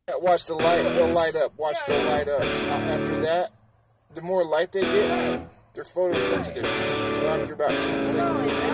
Watch the light, they'll light up. Watch, they'll light up. After that, the more light they get, they're photosensitive. So after about 10 seconds,